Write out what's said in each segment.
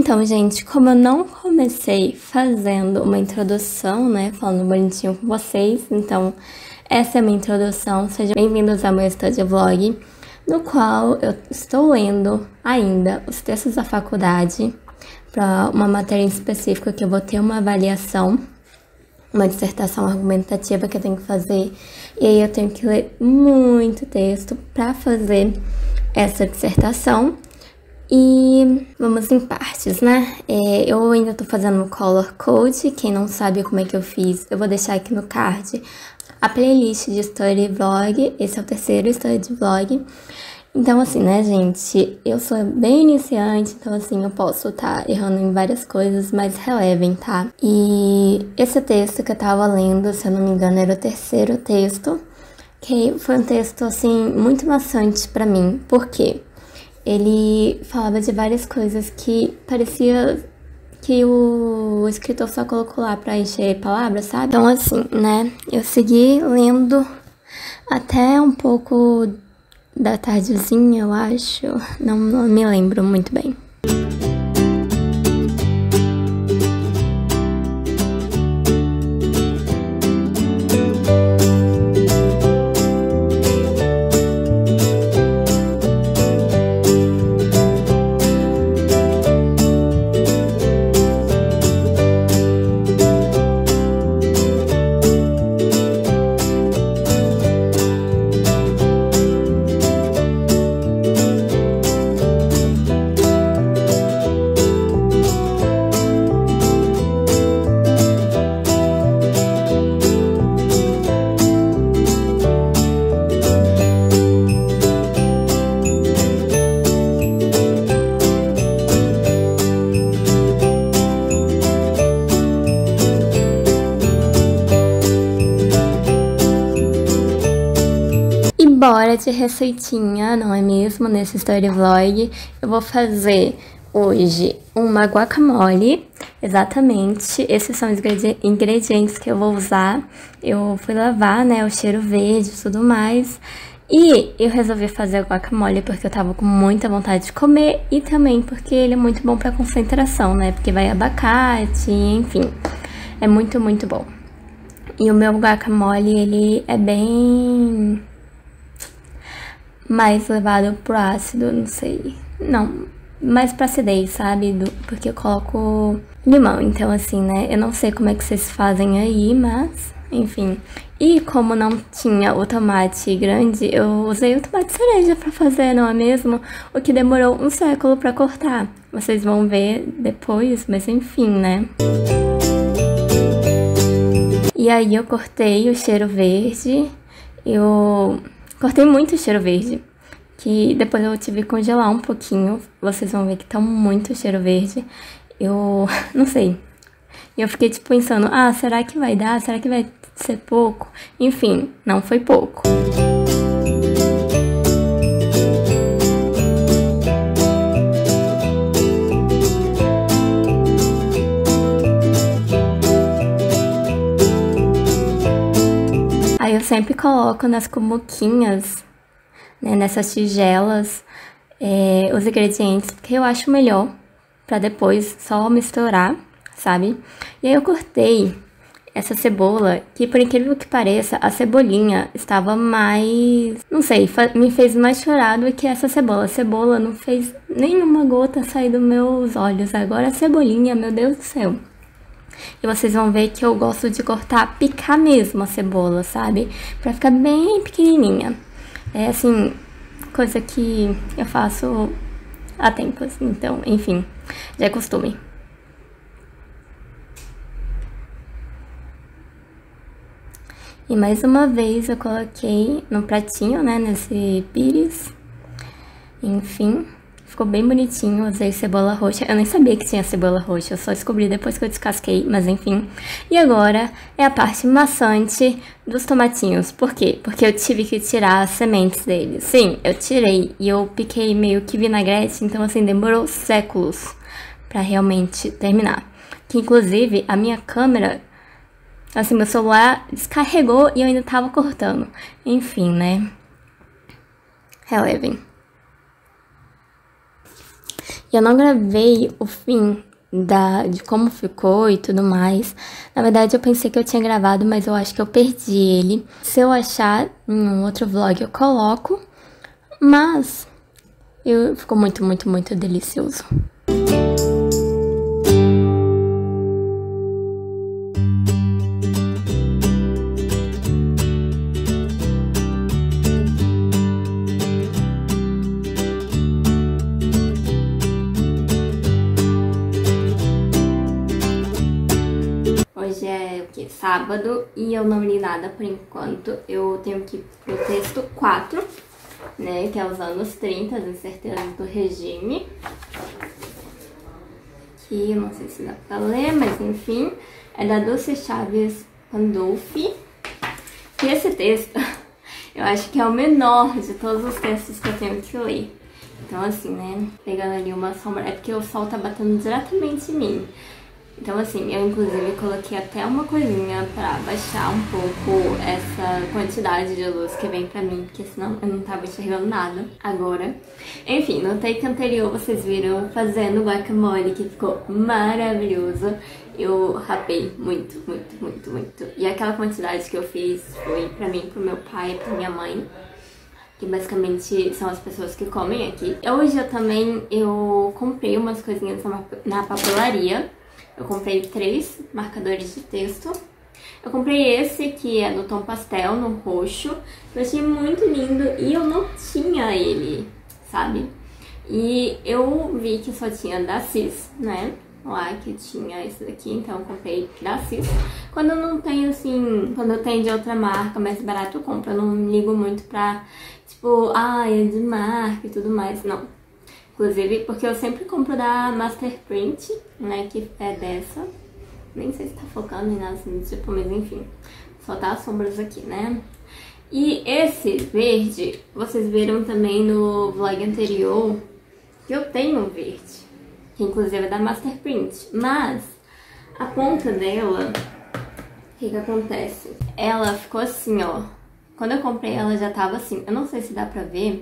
Então, gente, como eu não comecei fazendo uma introdução, né, falando bonitinho com vocês, então essa é a minha introdução. Sejam bem-vindos ao meu estúdio vlog, no qual eu estou lendo ainda os textos da faculdade para uma matéria em específica que eu vou ter uma avaliação, uma dissertação argumentativa que eu tenho que fazer, e aí eu tenho que ler muito texto para fazer essa dissertação. E vamos em partes, né? Eu ainda tô fazendo um color code. Quem não sabe como é que eu fiz, eu vou deixar aqui no card a playlist de story vlog. Esse é o terceiro story de vlog. Então, assim, né, gente? Eu sou bem iniciante, então, assim, eu posso estar errando em várias coisas, mas relevem, tá? E esse texto que eu tava lendo, se eu não me engano, era o terceiro texto, que foi um texto, assim, muito maçante pra mim. Por quê? Ele falava de várias coisas que parecia que o escritor só colocou lá pra encher palavras, sabe? Então, assim, né, eu segui lendo até um pouco da tardezinha, eu acho. Não me lembro muito bem. Bora de receitinha, não é mesmo? Nesse story vlog eu vou fazer hoje uma guacamole. Exatamente, esses são os ingredientes que eu vou usar. Eu fui lavar, né, o cheiro verde e tudo mais. E eu resolvi fazer guacamole porque eu tava com muita vontade de comer e também porque ele é muito bom pra concentração, né? Porque vai abacate, enfim, é muito, muito bom. E o meu guacamole, ele é bem mais levado pro ácido, não sei. Não, mais pra acidez, sabe? Porque eu coloco limão, então assim, né? Eu não sei como é que vocês fazem aí, mas enfim. E como não tinha o tomate grande, eu usei o tomate cereja pra fazer, não é mesmo? O que demorou um século pra cortar. Vocês vão ver depois, mas enfim, né? E aí eu cortei o cheiro verde, cortei muito o cheiro verde, que depois eu tive que congelar um pouquinho. Vocês vão ver que tá muito cheiro verde. Eu não sei. Eu fiquei tipo pensando, ah, será que vai dar? Será que vai ser pouco? Enfim, não foi pouco. Aí eu sempre coloco nas cumbuquinhas, né, nessas tigelas, os ingredientes, porque eu acho melhor pra depois só misturar, sabe? E aí eu cortei essa cebola, que por incrível que pareça, a cebolinha estava mais, não sei, me fez mais chorar do que essa cebola. A cebola não fez nenhuma gota sair dos meus olhos. Agora a cebolinha, meu Deus do céu. E vocês vão ver que eu gosto de cortar, picar mesmo a cebola, sabe? Pra ficar bem pequenininha. É assim, coisa que eu faço há tempos. Então, enfim, já é costume. E mais uma vez eu coloquei no pratinho, né, nesse pires. Enfim, ficou bem bonitinho, usei cebola roxa. Eu nem sabia que tinha cebola roxa, eu só descobri depois que eu descasquei, mas enfim. E agora é a parte maçante dos tomatinhos. Por quê? Porque eu tive que tirar as sementes deles. Sim, eu tirei e eu piquei meio que vinagrete, então assim, demorou séculos pra realmente terminar. Que inclusive a minha câmera, assim, meu celular descarregou e eu ainda tava cortando. Enfim, né? Relevem. E eu não gravei o fim de como ficou e tudo mais. Na verdade, eu pensei que eu tinha gravado, mas eu acho que eu perdi ele. Se eu achar em um outro vlog, eu coloco. Mas ficou muito, muito, muito delicioso. Hoje é o que? Sábado e eu não li nada por enquanto. Eu tenho que ir pro texto 4, né? Que é os anos 30, as incertezas do regime. Aqui, eu não sei se dá pra ler, mas enfim. É da Dulce Chaves Pandolfi. E esse texto, eu acho que é o menor de todos os textos que eu tenho que ler. Então assim, né? Pegando ali uma sombra. É porque o sol tá batendo diretamente em mim. Então assim, eu inclusive coloquei até uma coisinha pra baixar um pouco essa quantidade de luz que vem pra mim, porque senão eu não tava enxergando nada agora. Enfim, no take anterior vocês viram fazendo guacamole, que ficou maravilhoso. Eu rapei muito, muito, muito, muito. E aquela quantidade que eu fiz foi pra mim, pro meu pai, pra minha mãe, que basicamente são as pessoas que comem aqui. Hoje eu comprei umas coisinhas na papelaria. Eu comprei 3 marcadores de texto. Eu comprei esse que é do tom pastel, no roxo. Eu achei muito lindo e eu não tinha ele, sabe? E eu vi que só tinha da Cis, né? Lá que tinha esse daqui, então eu comprei da Cis. Quando eu não tenho, assim, quando eu tenho de outra marca mais barato, eu compro. Eu não ligo muito pra, tipo, é de marca e tudo mais, não. Inclusive, porque eu sempre compro da Masterprint, né, que é dessa. Nem sei se tá focando em nada assim, tipo, mas enfim. Só tá as sombras aqui, né? E esse verde, vocês viram também no vlog anterior, que eu tenho um verde. Que inclusive é da Masterprint. Mas, a ponta dela, o que acontece? Ela ficou assim, ó. Quando eu comprei ela já tava assim. Eu não sei se dá pra ver.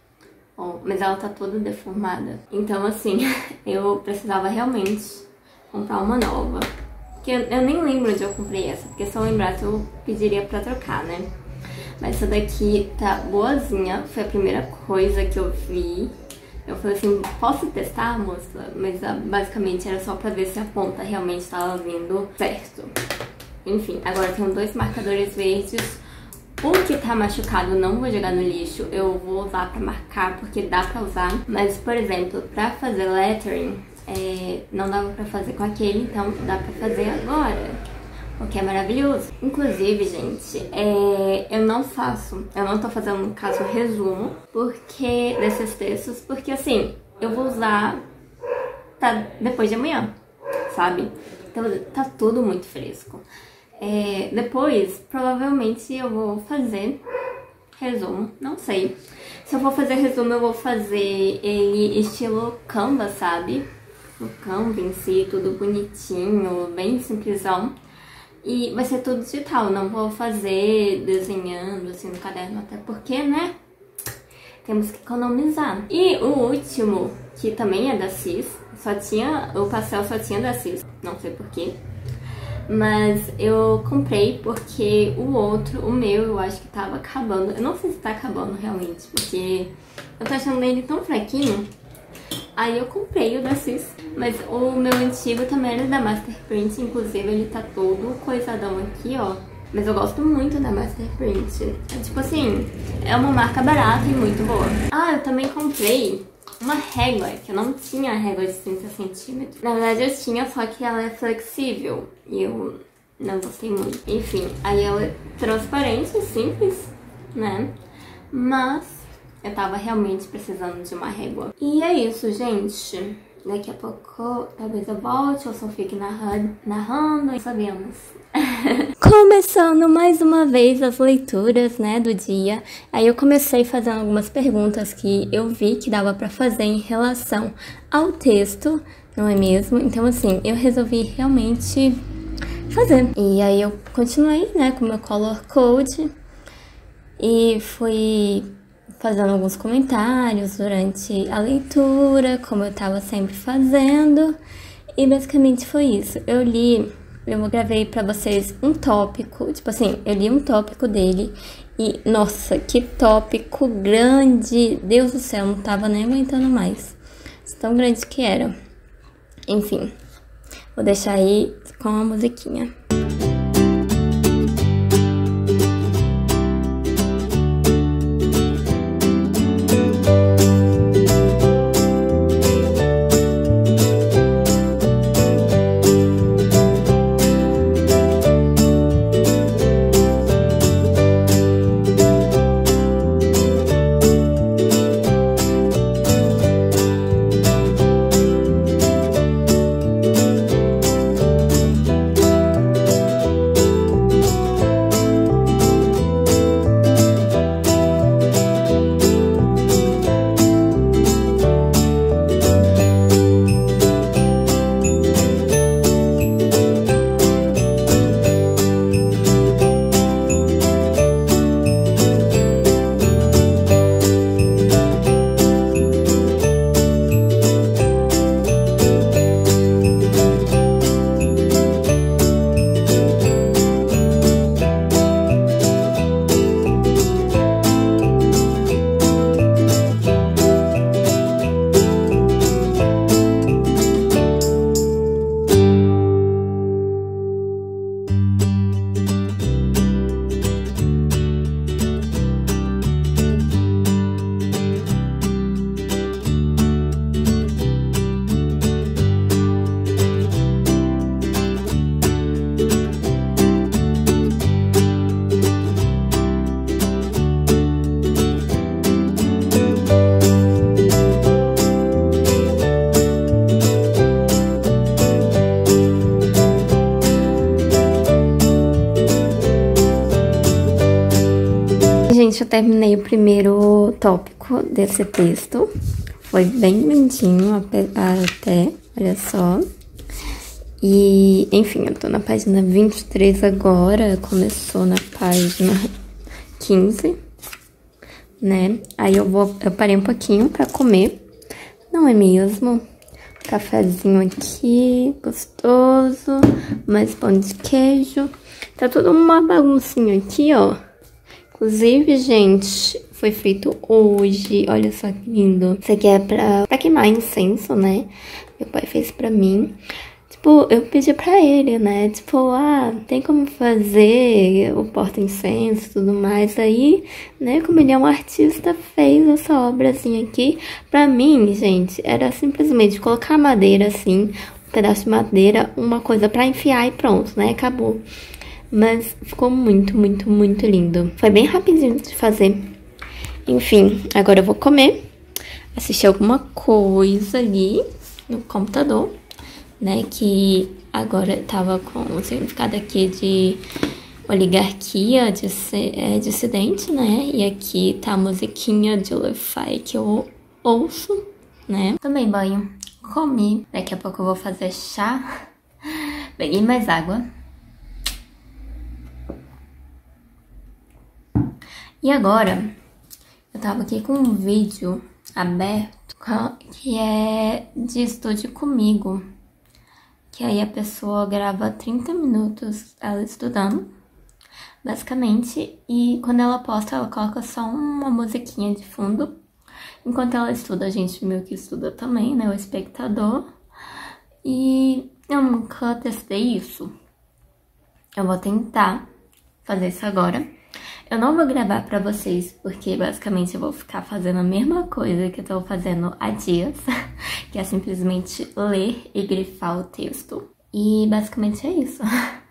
Mas ela tá toda deformada. Então, assim, eu precisava realmente comprar uma nova. Porque eu nem lembro onde eu comprei essa. Porque se eu lembrasse, eu pediria pra trocar, né? Mas essa daqui tá boazinha. Foi a primeira coisa que eu vi. Eu falei assim, posso testar, moça? Mas basicamente era só pra ver se a ponta realmente tava vindo certo. Enfim, agora eu tenho 2 marcadores verdes. O que tá machucado não vou jogar no lixo, eu vou usar pra marcar, porque dá pra usar. Mas, por exemplo, pra fazer lettering, não dava pra fazer com aquele, então dá pra fazer agora. O que é maravilhoso. Inclusive, gente, eu não tô fazendo, no caso, resumo desses textos, porque assim, eu vou usar depois de amanhã, sabe? Então tá tudo muito fresco. Depois, provavelmente, eu vou fazer resumo, não sei. Se eu for fazer resumo, eu vou fazer ele estilo Canva, sabe? O Canva em si, tudo bonitinho, bem simplesão. E vai ser tudo digital, não vou fazer desenhando assim no caderno, até porque, né? Temos que economizar. E o último, que também é da Cis, o pastel só tinha da Cis, não sei porquê. Mas eu comprei porque o meu, eu acho que tava acabando. Eu não sei se tá acabando realmente, porque eu tô achando ele tão fraquinho. Aí eu comprei o da Cis. Mas o meu antigo também era da Masterprint, inclusive ele tá todo coisadão aqui, ó. Mas eu gosto muito da Masterprint. Tipo assim, é uma marca barata e muito boa. Eu também comprei uma régua, que eu não tinha régua de 30 centímetros. Na verdade eu tinha, só que ela é flexível e eu não gostei muito. Enfim, aí ela é transparente, simples, né? Mas eu tava realmente precisando de uma régua. E é isso, gente. Daqui a pouco talvez eu volte ou só fique narrando, não sabemos. Começando mais uma vez as leituras, né, do dia. Aí eu comecei fazendo algumas perguntas que eu vi que dava pra fazer em relação ao texto, não é mesmo? Então, assim, eu resolvi realmente fazer. E aí eu continuei, né, com o meu color code e fui fazendo alguns comentários durante a leitura, como eu tava sempre fazendo. E basicamente foi isso. Eu gravei pra vocês um tópico, tipo assim, eu li um tópico dele e, nossa, que tópico grande! Deus do céu, não tava nem aguentando mais. Tão grande que era. Enfim, vou deixar aí com a musiquinha. Gente, eu terminei o primeiro tópico desse texto. Foi bem lindinho até, olha só. E, enfim, eu tô na página 23 agora, começou na página 15, né? Aí eu parei um pouquinho pra comer, não é mesmo? Cafezinho aqui, gostoso, mais pão de queijo. Tá tudo uma baguncinha aqui, ó. Inclusive, gente, foi feito hoje. Olha só que lindo. Isso aqui é pra queimar incenso, né? Meu pai fez pra mim. Tipo, eu pedi pra ele, né? Tipo, tem como fazer o porta-incenso e tudo mais. Aí, né, como ele é um artista, fez essa obrazinha aqui. Pra mim, gente, era simplesmente colocar madeira assim, um pedaço de madeira, uma coisa pra enfiar e pronto, né? Acabou. Mas ficou muito, muito, muito lindo. Foi bem rapidinho de fazer. Enfim, agora eu vou comer. Assistir alguma coisa ali no computador, né? Que agora tava com o significado aqui de oligarquia, dissidente, né? E aqui tá a musiquinha de lo-fi que eu ouço, né? Tomei banho, comi. Daqui a pouco eu vou fazer chá. Peguei mais água. E agora, eu tava aqui com um vídeo aberto que é de estude comigo. Que aí a pessoa grava 30 minutos ela estudando, basicamente. E quando ela posta, ela coloca só uma musiquinha de fundo. Enquanto ela estuda, a gente meio que estuda também, né? O espectador. E eu nunca testei isso. Eu vou tentar fazer isso agora. Eu não vou gravar pra vocês, porque basicamente eu vou ficar fazendo a mesma coisa que eu tô fazendo há dias, que é simplesmente ler e grifar o texto. E basicamente é isso.